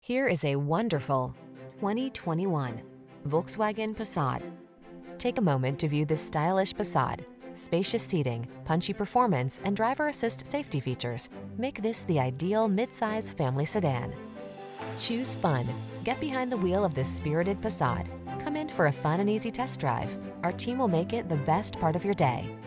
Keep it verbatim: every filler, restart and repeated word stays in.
Here is a wonderful twenty twenty-one Volkswagen Passat. Take a moment to view this stylish Passat. Spacious seating, punchy performance, and driver assist safety features make this the ideal midsize family sedan. Choose fun. Get behind the wheel of this spirited Passat. Come in for a fun and easy test drive. Our team will make it the best part of your day.